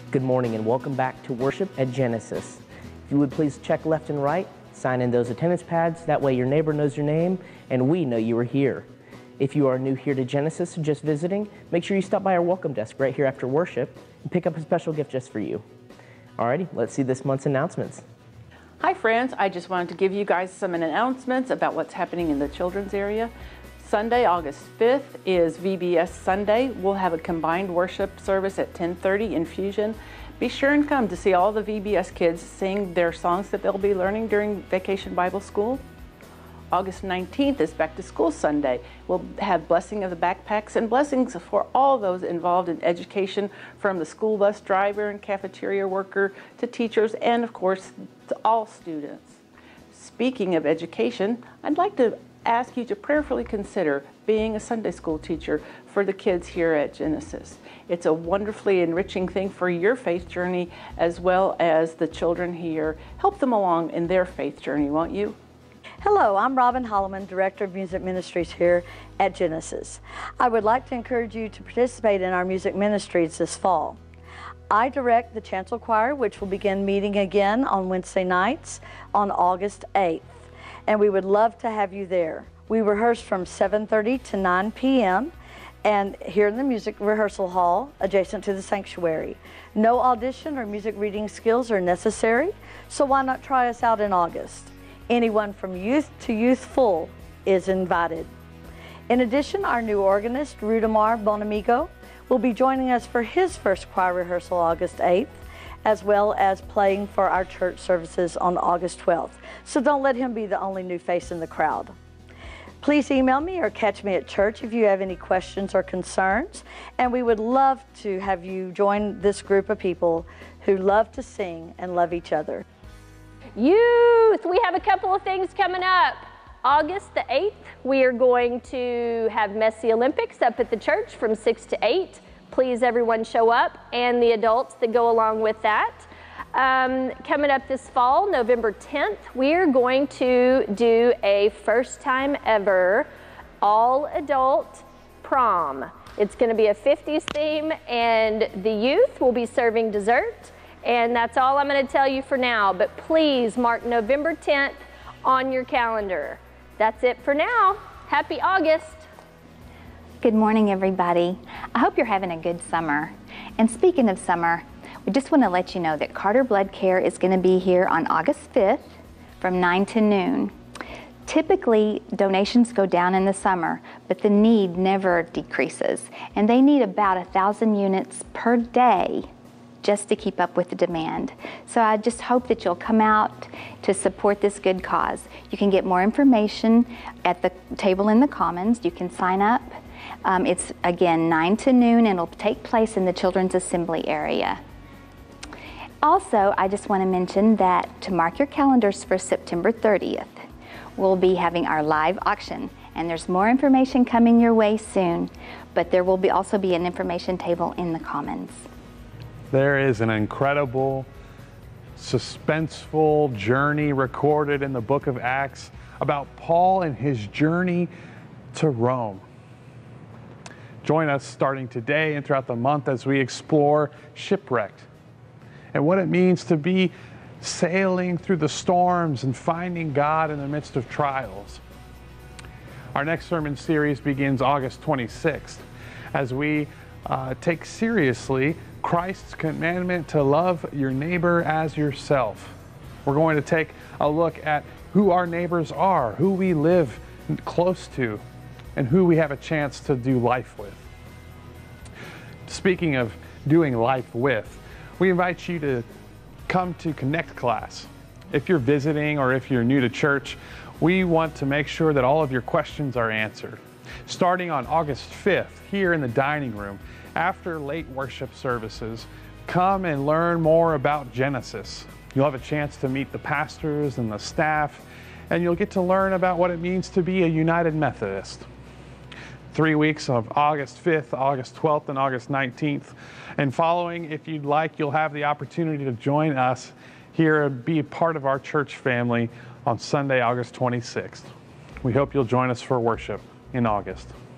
Good morning and welcome back to worship at Genesis. If you would please check left and right, sign in those attendance pads, that way your neighbor knows your name and we know you are here. If you are new here to Genesis or just visiting, make sure you stop by our welcome desk right here after worship and pick up a special gift just for you. Alrighty, let's see this month's announcements. Hi friends, I just wanted to give you guys some announcements about what's happening in the children's area. Sunday, August 5th is VBS Sunday. We'll have a combined worship service at 10:30 in Fusion. Be sure and come to see all the VBS kids sing their songs that they'll be learning during Vacation Bible School. August 19th is Back to School Sunday. We'll have blessing of the backpacks and blessings for all those involved in education, from the school bus driver and cafeteria worker to teachers and of course to all students. Speaking of education, I'd like to ask you to prayerfully consider being a Sunday school teacher for the kids here at Genesis. It's a wonderfully enriching thing for your faith journey as well as the children here. Help them along in their faith journey, won't you? Hello, I'm Robin Holloman, Director of Music Ministries here at Genesis. I would like to encourage you to participate in our music ministries this fall. I direct the Chancel Choir, which will begin meeting again on Wednesday nights on August 8th. And we would love to have you there. We rehearse from 7:30 to 9 p.m. and here in the music rehearsal hall adjacent to the sanctuary. No audition or music reading skills are necessary, so why not try us out in August? Anyone from youth to youthful is invited. In addition, our new organist, Rudimar Bonamigo, will be joining us for his first choir rehearsal August 8th, as well as playing for our church services on August 12th. So don't let him be the only new face in the crowd. Please email me or catch me at church if you have any questions or concerns, and we would love to have you join this group of people who love to sing and love each other. Youth, we have a couple of things coming up. August the 8th, we are going to have Messy Olympics up at the church from 6 to 8. Please everyone show up, and the adults that go along with that. Coming up this fall, November 10th, we're going to do a first time ever all adult prom. It's going to be a 50s theme, and the youth will be serving dessert. And that's all I'm going to tell you for now, but please mark November 10th on your calendar. That's it for now. Happy August. Good morning, everybody. I hope you're having a good summer. And speaking of summer, we just want to let you know that Carter Blood Care is going to be here on August 5th from 9 to noon. Typically, donations go down in the summer, but the need never decreases. And they need about 1,000 units per day just to keep up with the demand. So I just hope that you'll come out to support this good cause. You can get more information at the table in the Commons. You can sign up. It's again 9 to noon, and it'll take place in the Children's Assembly area. Also, I just want to mention that to mark your calendars for September 30th, we'll be having our live auction, and there's more information coming your way soon, but there will also be an information table in the Commons. There is an incredible, suspenseful journey recorded in the book of Acts about Paul and his journey to Rome. Join us starting today and throughout the month as we explore Shipwrecked and what it means to be sailing through the storms and finding God in the midst of trials. Our next sermon series begins August 26th as we take seriously Christ's commandment to love your neighbor as yourself. We're going to take a look at who our neighbors are, who we live close to, and who we have a chance to do life with. Speaking of doing life with, we invite you to come to Connect class. If you're visiting or if you're new to church, we want to make sure that all of your questions are answered. Starting on August 5th, here in the dining room, after late worship services, come and learn more about Genesis. You'll have a chance to meet the pastors and the staff, and you'll get to learn about what it means to be a United Methodist. 3 weeks of August 5th, August 12th, and August 19th. And following, if you'd like, you'll have the opportunity to join us here and be a part of our church family on Sunday, August 26th. We hope you'll join us for worship in August.